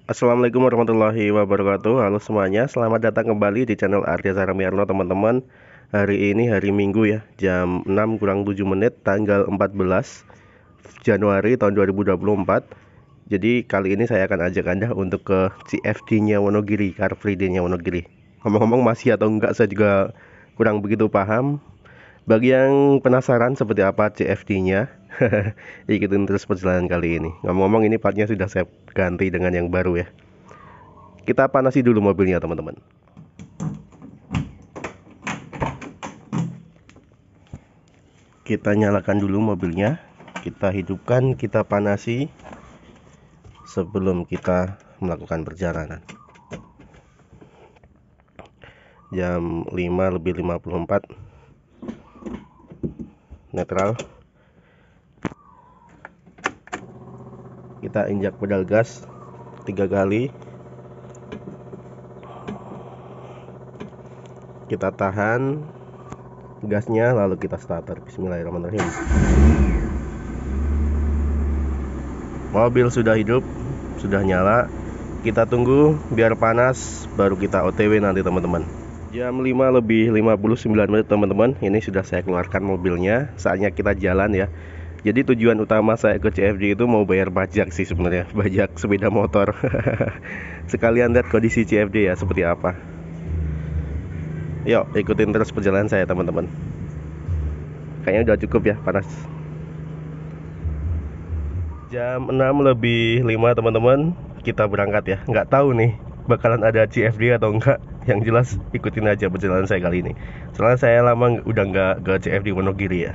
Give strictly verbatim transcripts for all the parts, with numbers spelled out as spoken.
Assalamualaikum warahmatullahi wabarakatuh. Halo semuanya, selamat datang kembali di channel Arya Saramiarno teman-teman. Hari ini hari Minggu ya, jam enam kurang tujuh menit, tanggal empat belas Januari tahun dua ribu dua puluh empat. Jadi kali ini saya akan ajak Anda untuk ke C F D-nya Wonogiri, Car Free Day-nya Wonogiri. Ngomong-ngomong masih atau enggak saya juga kurang begitu paham. Bagi yang penasaran seperti apa C F D-nya, ikutin terus perjalanan kali ini. Ngomong-ngomong ini partnya sudah saya ganti dengan yang baru ya. Kita panasi dulu mobilnya teman-teman. Kita nyalakan dulu mobilnya. Kita hidupkan, kita panasi sebelum kita melakukan perjalanan. Jam lima lebih lima puluh empat. Netral. Kita injak pedal gas tiga kali. Kita tahan gasnya lalu kita starter. Bismillahirrahmanirrahim. Mobil sudah hidup, sudah nyala. Kita tunggu biar panas baru kita O T W nanti teman-teman. Jam lima lebih lima puluh sembilan menit teman-teman. Ini sudah saya keluarkan mobilnya. Saatnya kita jalan ya. Jadi tujuan utama saya ke C F D itu mau bayar pajak sih sebenarnya, pajak sepeda motor. Sekalian lihat kondisi C F D ya seperti apa. Yuk ikutin terus perjalanan saya teman-teman. Kayaknya udah cukup ya panas. Jam enam lebih lima teman-teman, kita berangkat ya. Nggak tahu nih bakalan ada C F D atau enggak. Yang jelas ikutin aja perjalanan saya kali ini. Soalnya saya lama udah nggak ke C F D Wonogiri ya.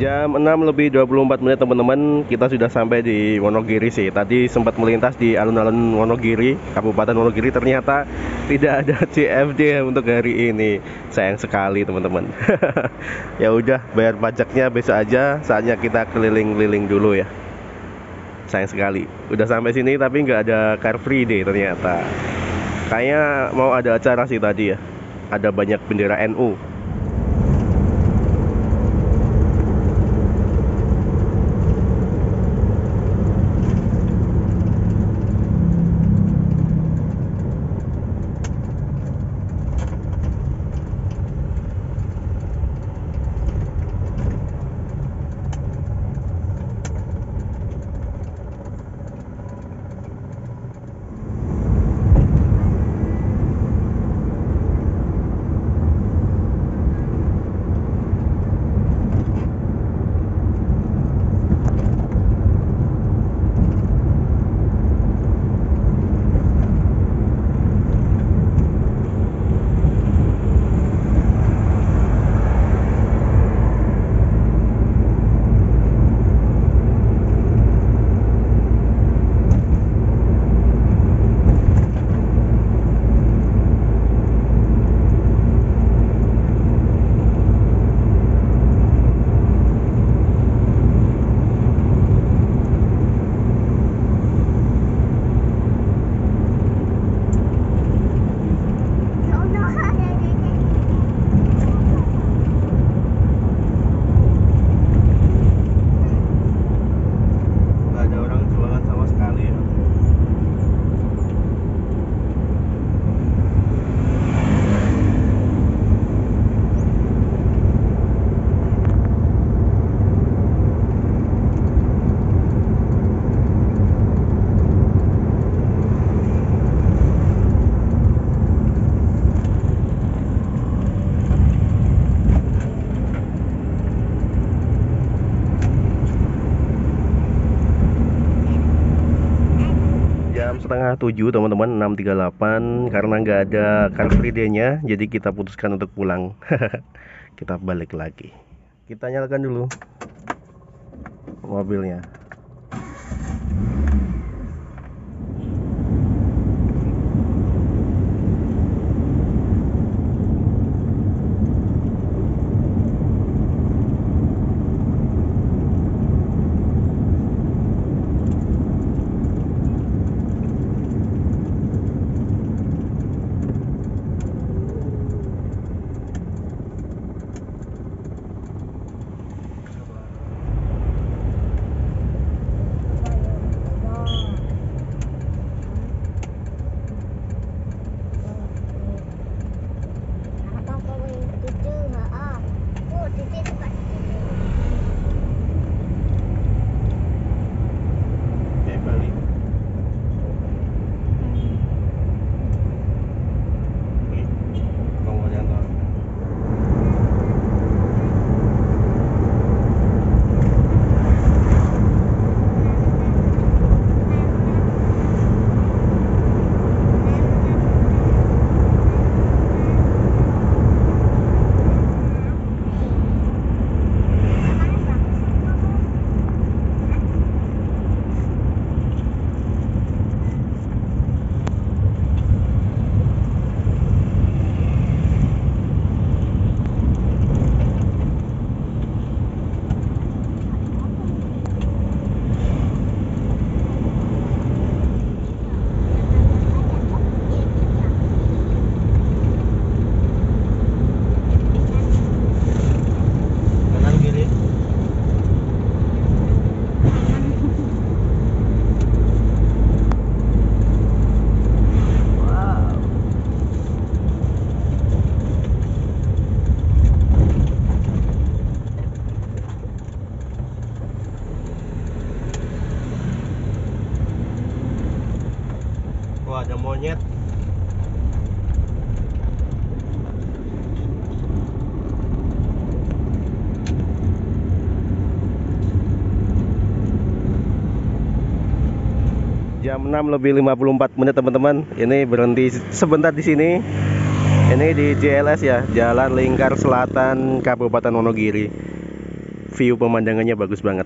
Jam enam lebih dua puluh empat menit teman-teman, kita sudah sampai di Wonogiri sih. Tadi sempat melintas di alun-alun Wonogiri, Kabupaten Wonogiri, ternyata tidak ada C F D untuk hari ini. Sayang sekali teman-teman. Ya udah, bayar pajaknya besok aja, saatnya kita keliling-keliling dulu ya. Sayang sekali, udah sampai sini tapi nggak ada Car Free Day ternyata. Kayaknya mau ada acara sih tadi ya. Ada banyak bendera N U. Setengah tujuh teman-teman, enam tiga puluh delapan, karena nggak ada Car Free Day-nya, jadi kita putuskan untuk pulang. Kita balik lagi, kita nyalakan dulu mobilnya. Wah, ada monyet. Jam enam lebih lima puluh empat menit teman-teman. Ini berhenti sebentar di sini. Ini di J L S ya, Jalan Lingkar Selatan, Kabupaten Wonogiri. view pemandangannya bagus banget.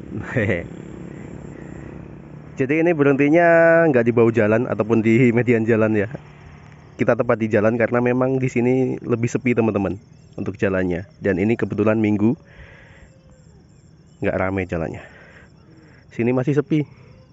Jadi ini berhentinya nggak di bawah jalan ataupun di median jalan ya. Kita tepat di jalan karena memang di sini lebih sepi teman-teman untuk jalannya. Dan ini kebetulan minggu, nggak ramai jalannya. Sini masih sepi.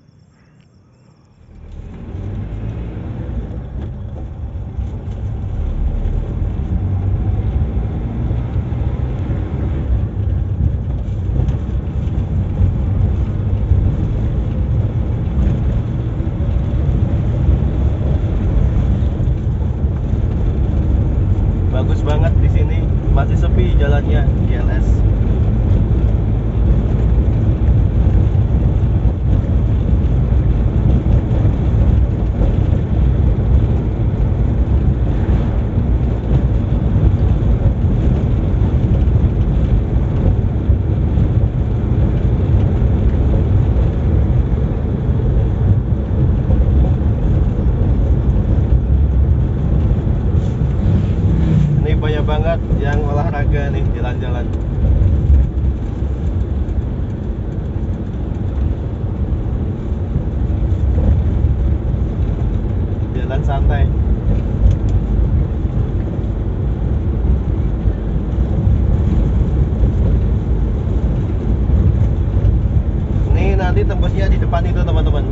Bagus banget di sini, masih sepi jalannya G L S. Banyak banget yang olahraga nih, jalan-jalan. Jalan santai. Ini nanti tembusnya di depan itu teman-teman.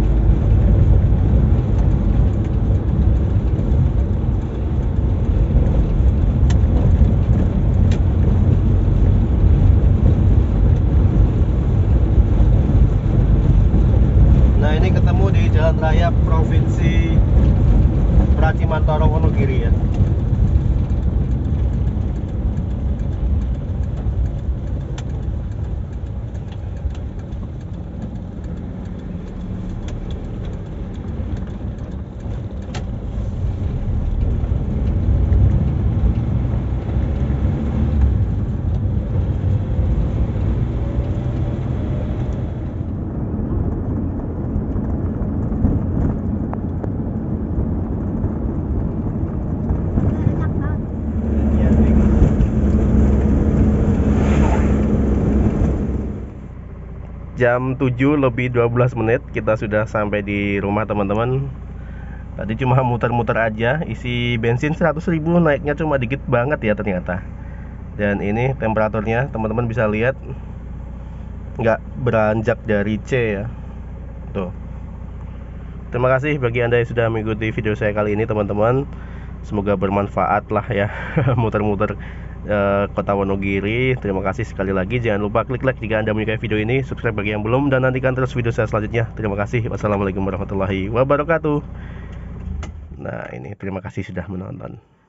Ketemu di Jalan Raya Provinsi Pracimantoro Wonogiri ya. Jam tujuh lebih dua belas menit kita sudah sampai di rumah teman-teman. Tadi cuma muter-muter aja, isi bensin seratus ribu, naiknya cuma dikit banget ya ternyata. Dan ini temperaturnya teman-teman bisa lihat, nggak beranjak dari C ya. Tuh. Terima kasih bagi Anda yang sudah mengikuti video saya kali ini teman-teman. Semoga bermanfaat lah ya muter-muter Kota Wonogiri. Terima kasih sekali lagi. Jangan lupa klik like jika Anda menyukai video ini, subscribe bagi yang belum, dan nantikan terus video saya selanjutnya. Terima kasih. Wassalamualaikum warahmatullahi wabarakatuh. Nah ini terima kasih sudah menonton.